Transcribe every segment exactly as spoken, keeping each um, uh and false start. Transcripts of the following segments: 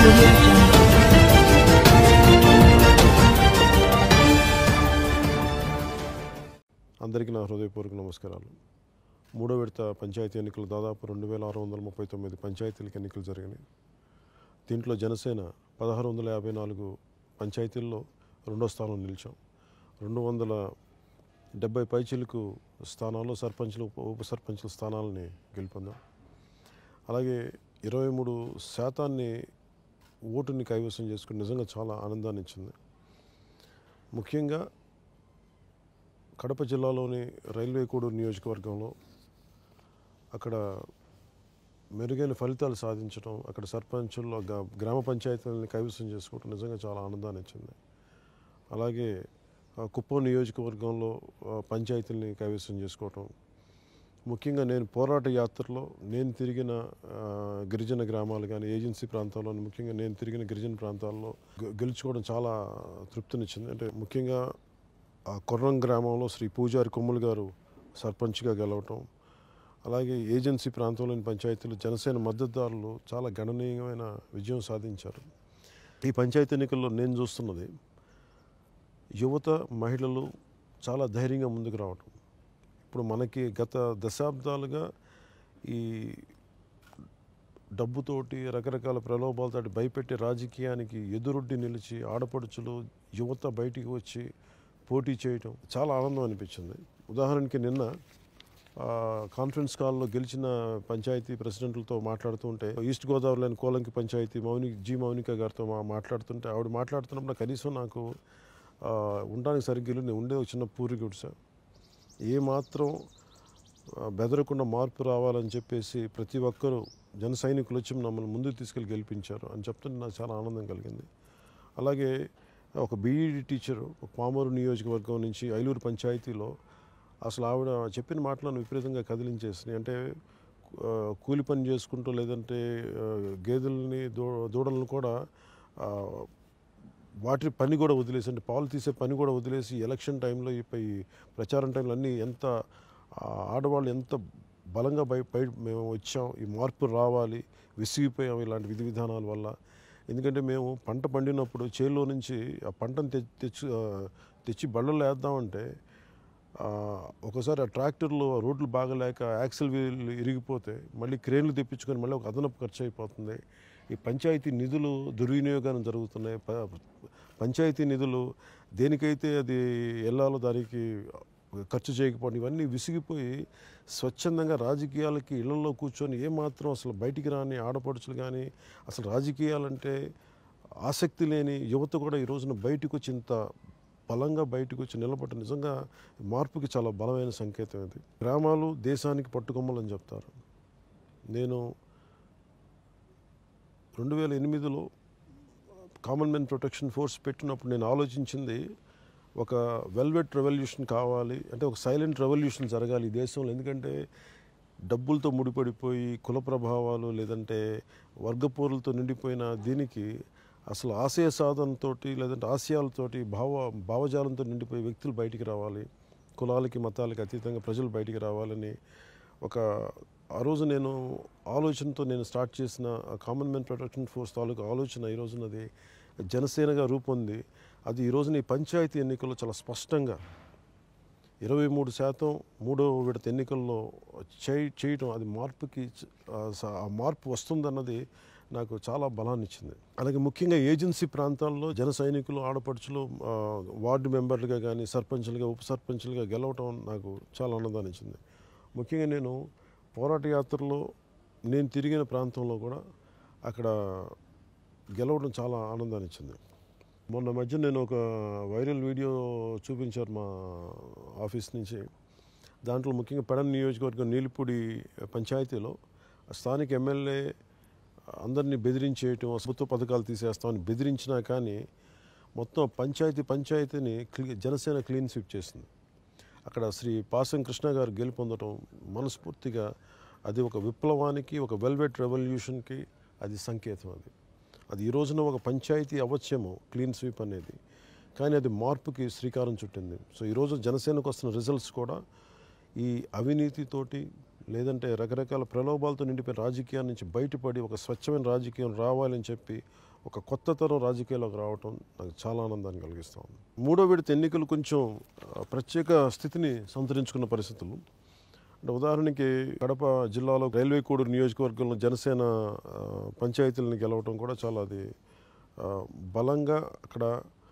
audio jungle. అందరికీ నా హృదయపూర్వక నమస్కారాలు. మూడో విడత పంచాయతీ ఎన్నికలు దాదాపు రెండు వేల ఆరు వందల ముప్పై తొమ్మిది పంచాయతీలకు ఎన్నికలు జరిగినాయి. దీంట్లో జనసేన పదహారు వందల యాభై నాలుగు పంచాయతీల్లో రెండో స్థానం నిలిచాం. రెండు వందల డెబ్బై పైచిలకు స్థానాల్లో సర్పంచ్లు ఉప సర్పంచ్ల స్థానాలని గెలుపొందాం. అలాగే ఇరవై మూడు శాతాన్ని ఓటుని కైవసం చేసుకుని నిజంగా చాలా ఆనందాన్ని ఇచ్చింది. ముఖ్యంగా కడప జిల్లాలోని రైల్వే కోడూరు నియోజకవర్గంలో అక్కడ మెరుగైన ఫలితాలు సాధించడం, అక్కడ సర్పంచుల్లో గ్రామ పంచాయతీలని కైవసం చేసుకోవడం నిజంగా చాలా ఆనందాన్ని ఇచ్చింది. అలాగే కుప్పం నియోజకవర్గంలో పంచాయతీలని కైవసం చేసుకోవటం, ముఖ్యంగా నేను పోరాట యాత్రలో నేను తిరిగిన గిరిజన గ్రామాలు కానీ ఏజెన్సీ ప్రాంతాల్లో ముఖ్యంగా నేను తిరిగిన గిరిజన ప్రాంతాల్లో గెలుచుకోవడం చాలా తృప్తినిచ్చింది. అంటే ముఖ్యంగా ఆ కొర్రం గ్రామంలో శ్రీ పూజారి కొమ్ములు గారు సర్పంచ్గా గెలవటం, అలాగే ఏజెన్సీ ప్రాంతంలోని పంచాయతీలు జనసేన మద్దతుదారులు చాలా గణనీయమైన విజయం సాధించారు. ఈ పంచాయతీ ఎన్నికల్లో నేను చూస్తున్నది యువత, మహిళలు చాలా ధైర్యంగా ముందుకు రావటం. ఇప్పుడు మనకి గత దశాబ్దాలుగా ఈ డబ్బుతోటి రకరకాల ప్రలోభాలతోటి భయపెట్టే రాజకీయానికి ఎదురొడ్డి నిలిచి ఆడపడుచులు యువత బయటికి వచ్చి పోటీ చేయటం చాలా ఆనందం అనిపించింది. ఉదాహరణకి నిన్న కాన్ఫరెన్స్ కాల్లో గెలిచిన పంచాయతీ ప్రెసిడెంట్లతో మాట్లాడుతుంటే ఈస్ట్ గోదావరిలోని కోలంకి పంచాయతీ మౌని జీ మౌనిక గారితో మా మాట్లాడుతుంటే ఆవిడ మాట్లాడుతున్నప్పుడు కనీసం నాకు ఉండడానికి సరిగ్గా నేను ఉండే ఒక చిన్న పూరి గుడిసె, ఏమాత్రం బెదరకుండా మార్పు రావాలని చెప్పేసి ప్రతి ఒక్కరూ జన సైనికులు వచ్చి మమ్మల్ని ముందుకు తీసుకెళ్ళి గెలిపించారు అని చెప్తుంటే నాకు చాలా ఆనందం కలిగింది. అలాగే ఒక బీఈడి టీచరు పామూరు నియోజకవర్గం నుంచి ఐలూరు పంచాయతీలో అసలు ఆవిడ చెప్పిన మాటలను విపరీతంగా కదిలించేసినాయి. అంటే కూలి పని చేసుకుంటూ లేదంటే గేదెలని దూ దూడలను కూడా వాటి పని కూడా వదిలేసి, అంటే పాలు తీసే పని కూడా వదిలేసి ఎలక్షన్ టైంలో ఈ ప్రచారం టైంలో అన్నీ ఎంత ఆడవాళ్ళు ఎంత బలంగా బయ బయ మేము వచ్చాం, ఈ మార్పు రావాలి, విసిగిపోయాం ఇలాంటి విధి విధానాల వల్ల. ఎందుకంటే మేము పంట పండినప్పుడు చేలో నుంచి ఆ పంటను తెచ్చి తెచ్చి తెచ్చి బళ్ళల్లో వేద్దామంటే ఒకసారి ఆ ట్రాక్టర్లు రోడ్లు బాగలేక యాక్సిల్ వీళ్ళు ఇరిగిపోతే మళ్ళీ క్రేన్లు తెప్పించుకొని మళ్ళీ ఒక అదనపు ఖర్చు అయిపోతుంది. ఈ పంచాయతీ నిధులు దుర్వినియోగాన్ని జరుగుతున్నాయి. పంచాయతీ నిధులు దేనికైతే అది వెళ్ళాలో దానికి ఖర్చు చేయకపోవడం, ఇవన్నీ విసిగిపోయి స్వచ్ఛందంగా రాజకీయాలకి ఇళ్లలో కూర్చొని ఏమాత్రం అసలు బయటికి రాని ఆడపడుచులు కానీ అసలు రాజకీయాలంటే ఆసక్తి లేని యువత కూడా ఈ రోజున బయటకు వచ్చి ఇంత బలంగా బయటకు వచ్చి నిలబడ్డ నిజంగా మార్పుకి చాలా బలమైన సంకేతం ఇది. గ్రామాలు దేశానికి పట్టుకొమ్మలని చెప్తారు. నేను రెండు వేల ఎనిమిదిలో కామన్ మెన్ ప్రొటెక్షన్ ఫోర్స్ పెట్టినప్పుడు నేను ఆలోచించింది ఒక వెల్వెట్ రెవల్యూషన్ కావాలి, అంటే ఒక సైలెంట్ రెవల్యూషన్ జరగాలి ఈ దేశంలో. ఎందుకంటే డబ్బులతో ముడిపడిపోయి కుల ప్రభావాలు లేదంటే వర్గపోరులతో నిండిపోయిన దీనికి అసలు ఆశయ సాధనతో లేదంటే ఆశయాలతోటి భావ భావజాలంతో నిండిపోయే వ్యక్తులు బయటికి రావాలి, కులాలకి మతాలకి అతీతంగా ప్రజలు బయటికి రావాలని ఒక ఆ రోజు నేను ఆలోచనతో నేను స్టార్ట్ చేసిన కామన్ మెన్ ప్రొటెక్షన్ ఫోర్స్ తాలూకు ఆలోచన ఈ రోజునది జనసేనగా రూపొంది అది ఈ రోజున ఈ పంచాయతీ ఎన్నికల్లో చాలా స్పష్టంగా ఇరవై మూడు శాతం మూడో విడత ఎన్నికల్లో చేయి చేయటం అది మార్పుకి ఆ మార్పు వస్తుందన్నది నాకు చాలా బలాన్ని ఇచ్చింది. అలాగే ముఖ్యంగా ఏజెన్సీ ప్రాంతాల్లో జన సైనికులు ఆడపడుచులు వార్డు మెంబర్లుగా కానీ సర్పంచులుగా ఉప సర్పంచులుగా గెలవటం నాకు చాలా ఆనందాన్ని ఇచ్చింది. ముఖ్యంగా నేను పోరాట యాత్రలో నేను తిరిగిన ప్రాంతంలో కూడా అక్కడ గెలవడం చాలా ఆనందాన్ని ఇచ్చింది. మొన్న మధ్య నేను ఒక వైరల్ వీడియో చూపించారు మా ఆఫీస్ నుంచి. దాంట్లో ముఖ్యంగా పెడన్ నియోజకవర్గం నీలిపూడి పంచాయతీలో స్థానిక ఎమ్మెల్యే అందరినీ బెదిరించేయటం, ప్రభుత్వ పథకాలు తీసేస్తామని బెదిరించినా కానీ మొత్తం పంచాయతీ పంచాయతీని క్లీ జనసేన క్లీన్ స్వీప్ చేసింది. అక్కడ శ్రీ పాసం కృష్ణ గారు గెలుపొందడం మనస్ఫూర్తిగా అది ఒక విప్లవానికి, ఒక వెల్వెట్ రెవల్యూషన్కి అది సంకేతం. అది అది ఈ రోజున ఒక పంచాయతీ అవ్వచ్చేమో క్లీన్ స్వీప్ అనేది, కానీ అది మార్పుకి శ్రీకారం చుట్టింది. సో ఈరోజు జనసేనకు వస్తున్న రిజల్ట్స్ కూడా ఈ అవినీతితోటి లేదంటే రకరకాల ప్రలోభాలతో నిండిపోయిన రాజకీయాల నుంచి బయటపడి ఒక స్వచ్ఛమైన రాజకీయం రావాలని చెప్పి ఒక కొత్త తరం రాజకీయాల్లోకి రావటం నాకు చాలా ఆనందాన్ని కలిగిస్తూ ఉంది. మూడో విడత ఎన్నికలు కొంచెం ప్రత్యేక స్థితిని సంతరించుకున్న పరిస్థితులు. అంటే ఉదాహరణకి కడప జిల్లాలో రైల్వే కోడూరు నియోజకవర్గంలో జనసేన పంచాయతీలను గెలవటం కూడా చాలా అది బలంగా అక్కడ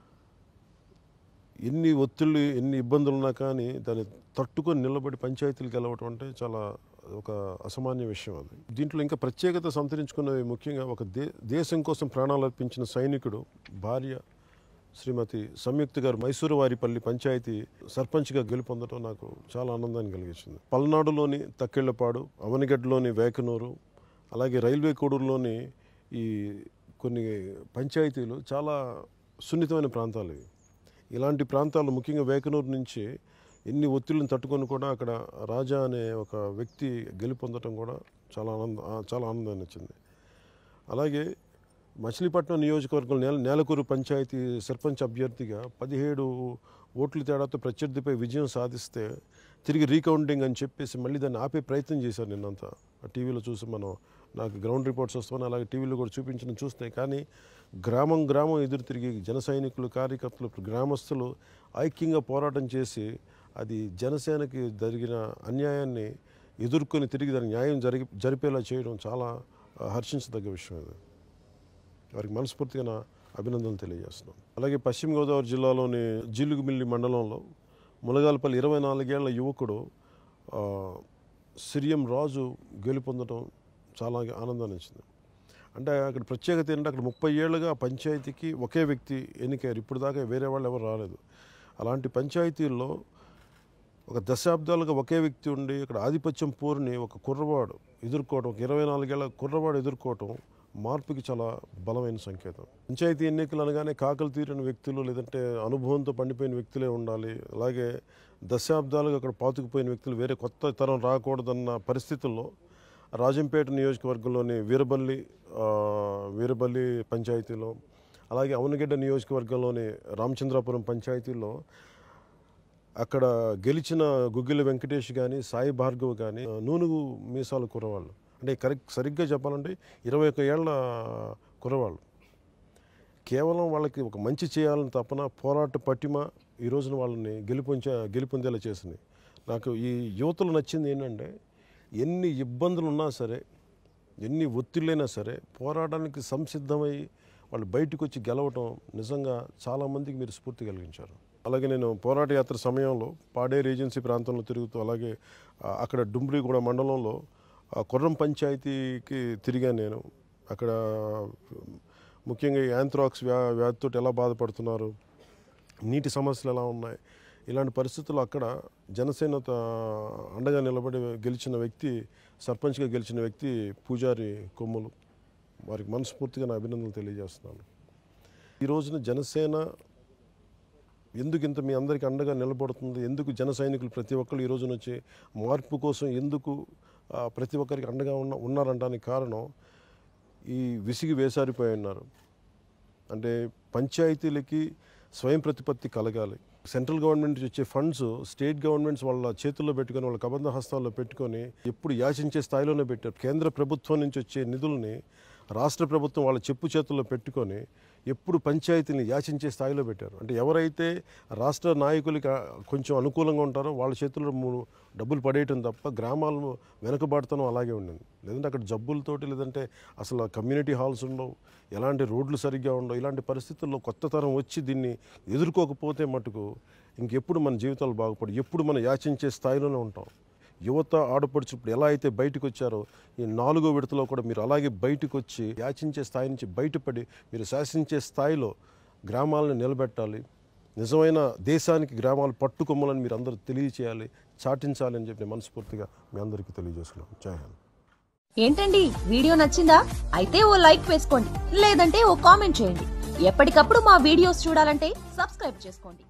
ఎన్ని ఒత్తిళ్ళు ఎన్ని ఇబ్బందులు ఉన్నా కానీ దాన్ని తట్టుకొని నిలబడి పంచాయతీలు గెలవటం అంటే చాలా ఒక అసామాన్య విషయం. అది దీంట్లో ఇంకా ప్రత్యేకత సంతరించుకున్నవి ముఖ్యంగా ఒక దే దేశం కోసం ప్రాణాలు అర్పించిన సైనికుడు భార్య శ్రీమతి సంయుక్త గారు మైసూరు వారిపల్లి పంచాయతీ సర్పంచ్గా గెలుపొందడం నాకు చాలా ఆనందాన్ని కలిగించింది. పల్నాడులోని తక్కెళ్లపాడు, అవనిగడ్డలోని వేకనూరు, అలాగే రైల్వే కోడూరులోని ఈ కొన్ని పంచాయతీలు చాలా సున్నితమైన ప్రాంతాలు ఇవి. ఇలాంటి ప్రాంతాలు ముఖ్యంగా వేకనూరు నుంచి ఎన్ని ఒత్తిళ్ళని తట్టుకొని కూడా అక్కడ రాజా అనే ఒక వ్యక్తి గెలుపొందడం కూడా చాలా ఆనంద చాలా ఆనందాన్ని ఇచ్చింది. అలాగే మచిలీపట్నం నియోజకవర్గం నేల నేలకూరు పంచాయతీ సర్పంచ్ అభ్యర్థిగా పదిహేడు ఓట్ల తేడాతో ప్రత్యర్థిపై విజయం సాధిస్తే తిరిగి రీకౌంటింగ్ అని చెప్పేసి మళ్ళీ దాన్ని ఆపే ప్రయత్నం చేశారు నిన్నంతా. టీవీలో చూసి మనం నాకు గ్రౌండ్ రిపోర్ట్స్ వస్తామని అలాగే టీవీలో కూడా చూపించడం చూస్తే కానీ గ్రామం గ్రామం ఎదురు తిరిగి జన సైనికులు కార్యకర్తలు గ్రామస్తులు ఐక్యంగా పోరాటం చేసి అది జనసేనకి జరిగిన అన్యాయాన్ని ఎదుర్కొని తిరిగి దాని న్యాయం జరిగి జరిపేలా చేయడం చాలా హర్షించదగ్గ విషయం. అది వారికి మనస్ఫూర్తిగా నా అభినందనలు తెలియజేస్తున్నాను. అలాగే పశ్చిమ గోదావరి జిల్లాలోని జీలుగుమిల్లి మండలంలో ములగాలపల్లి ఇరవై నాలుగేళ్ల యువకుడు సిరియం రాజు గెలుపొందడం చాలా ఆనందాన్ని ఇచ్చింది. అంటే అక్కడ ప్రత్యేకత ఏంటంటే అక్కడ ముప్పై ఏళ్ళుగా పంచాయతీకి ఒకే వ్యక్తి ఎన్నికయ్యారు. ఇప్పుడు దాకా వేరే వాళ్ళు ఎవరు రాలేదు. అలాంటి పంచాయతీల్లో ఒక దశాబ్దాలుగా ఒకే వ్యక్తి ఉండి ఇక్కడ ఆధిపత్యం పోరుని ఒక కుర్రవాడు ఎదుర్కోవడం, ఒక ఇరవై నాలుగేళ్ల కుర్రవాడు ఎదుర్కోవటం మార్పుకి చాలా బలమైన సంకేతం. పంచాయతీ ఎన్నికలు అనగానే కాకలు తీరిన వ్యక్తులు లేదంటే అనుభవంతో పండిపోయిన వ్యక్తులే ఉండాలి. అలాగే దశాబ్దాలుగా అక్కడ పాతుకుపోయిన వ్యక్తులు వేరే కొత్త తరం రాకూడదన్న పరిస్థితుల్లో రాజంపేట నియోజకవర్గంలోని వీరబల్లి వీరబల్లి పంచాయతీలో, అలాగే అవనగడ్డ నియోజకవర్గంలోని రామచంద్రాపురం పంచాయతీలో అక్కడ గెలిచిన గుగ్గిల వెంకటేష్ కానీ సాయి భార్గవ్ కానీ నూనుగు మీసాల కుర్రవాళ్ళు. అంటే కరెక్ట్ సరిగ్గా చెప్పాలంటే ఇరవై ఒక్క ఏళ్ల కుర్రవాళ్ళు. కేవలం వాళ్ళకి ఒక మంచి చేయాలని తప్పన పోరాట పటిమ ఈ రోజున వాళ్ళని గెలుపొంచే గెలుపొందేలా చేసింది. నాకు ఈ యువతలు నచ్చింది ఏంటంటే ఎన్ని ఇబ్బందులు ఉన్నా సరే, ఎన్ని ఒత్తిళ్ళైనా సరే పోరాటానికి సంసిద్ధమై వాళ్ళు బయటకు వచ్చి గెలవటం నిజంగా చాలామందికి మీరు స్ఫూర్తి కలిగించారు. అలాగే నేను పోరాట యాత్ర సమయంలో పాడేరు ఏజెన్సీ ప్రాంతంలో తిరుగుతూ అలాగే అక్కడ డుమ్రిగూడ మండలంలో కొర్రం పంచాయతీకి తిరిగాను నేను. అక్కడ ముఖ్యంగా యాంథ్రాక్స్ వ్యా వ్యాధితో ఎలా బాధపడుతున్నారు, నీటి సమస్యలు ఎలా ఉన్నాయి, ఇలాంటి పరిస్థితుల్లో అక్కడ జనసేన అండగా నిలబడి గెలిచిన వ్యక్తి, సర్పంచ్గా గెలిచిన వ్యక్తి పూజారి కొమ్ములు. వారికి మనస్ఫూర్తిగా నా అభినందనలు తెలియజేస్తున్నాను. ఈ రోజున జనసేన ఎందుకు ఇంత మీ అందరికీ అండగా నిలబడుతుంది, ఎందుకు జన సైనికులు ప్రతి ఒక్కరు ఈ రోజున వచ్చి మార్పు కోసం ఎందుకు ప్రతి ఒక్కరికి అండగా ఉన్న ఉన్నారంటానికి కారణం ఈ విసిగి వేసారిపోయి ఉన్నారు. అంటే పంచాయతీలకి స్వయం ప్రతిపత్తి కలగాలి. సెంట్రల్ గవర్నమెంట్ నుంచి వచ్చే ఫండ్స్ స్టేట్ గవర్నమెంట్స్ వాళ్ళ చేతుల్లో పెట్టుకొని వాళ్ళ కబంధ హస్తాల్లో పెట్టుకొని ఎప్పుడు యాచించే స్థాయిలోనే పెట్టారు. కేంద్ర ప్రభుత్వం నుంచి వచ్చే నిధుల్ని రాష్ట్ర ప్రభుత్వం వాళ్ళ చెప్పు చేతుల్లో పెట్టుకొని ఎప్పుడు పంచాయతీని యాచించే స్థాయిలో పెట్టారు. అంటే ఎవరైతే రాష్ట్ర నాయకులకి కొంచెం అనుకూలంగా ఉంటారో వాళ్ళ చేతుల్లో డబ్బులు పడేయటం తప్ప గ్రామాలను వెనుకబాటుతనం అలాగే ఉండింది. లేదంటే అక్కడ జబ్బులతోటి లేదంటే అసలు కమ్యూనిటీ హాల్స్ ఉండవు, ఎలాంటి రోడ్లు సరిగ్గా ఉండవు. ఇలాంటి పరిస్థితుల్లో కొత్త తరం వచ్చి దీన్ని ఎదుర్కోకపోతే మటుకు ఇంకెప్పుడు మన జీవితాలు బాగుపడి ఎప్పుడు మనం యాచించే స్థాయిలోనే ఉంటాం. యువత ఆడపడుచు ఇప్పుడు ఎలా అయితే బయటకు వచ్చారో ఈ నాలుగో విడతలో కూడా మీరు అలాగే బయటకు వచ్చి యాచించే స్థాయి నుంచి బయటపడి మీరు శాసించే స్థాయిలో గ్రామాలను నిలబెట్టాలి. నిజమైన దేశానికి గ్రామాలు పట్టుకొమ్మలని మీరు అందరూ తెలియచేయాలి, చాటించాలి అని చెప్పి మనస్ఫూర్తిగా మీ అందరికీ తెలియజేస్తున్నాను. జై హింద్. ఏంటండి వీడియో నచ్చిందా? అయితే ఓ లైక్ వేసుకోండి, లేదంటే ఓ కామెంట్ చేయండి. ఎప్పటికప్పుడు మా వీడియోస్ చూడాలంటే సబ్స్క్రైబ్ చేసుకోండి.